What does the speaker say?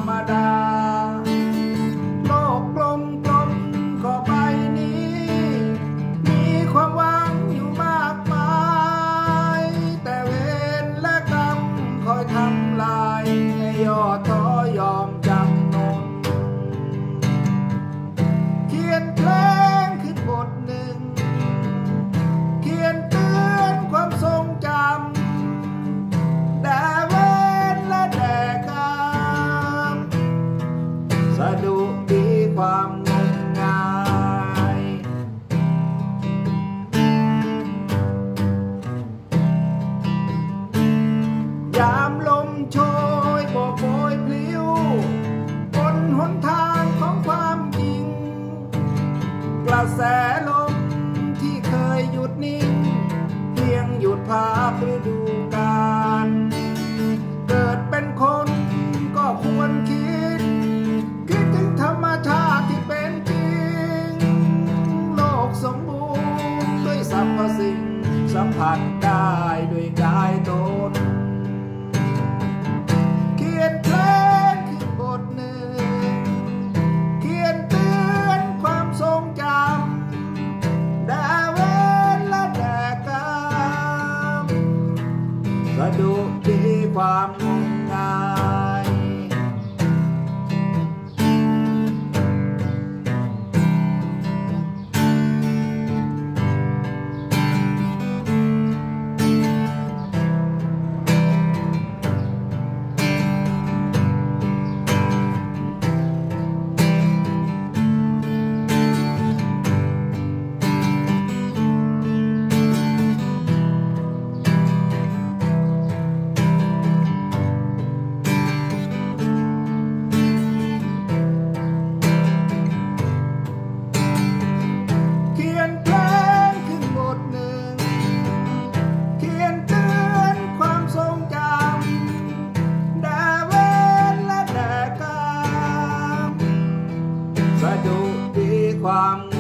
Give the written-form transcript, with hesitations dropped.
รมดาโลกกลมกลมก็ใบนี้มีความหวังอยู่มากมายแต่เวรและกรรมคอยทำลายให้ย่อท้อยอมจำนนเขียนเพลงขึ้นบทหนึ่งเขียนเตือนความทรงจำแด่เวรและแด่กรรมสะดุดีความงมงายยามลมโชยโบกโบยพลิ้วบนหนทางของความจริงกระแสลมที่เคยหยุดนิ่งเพียงหยุดภาพฤดูกาลเกิดเป็นคนก็ควรคิดถึงธรรมชาติที่เป็นจริงโลกสมบูรณ์ด้วยสรรพสิ่งสัมผัสได้ด้วยกายตนเขียนเพลงคือบทหนึ่งเขียนเตือนความทรงจำแด่เวรและแด่กรรมสะดุดีความงมงายสะดุดีความ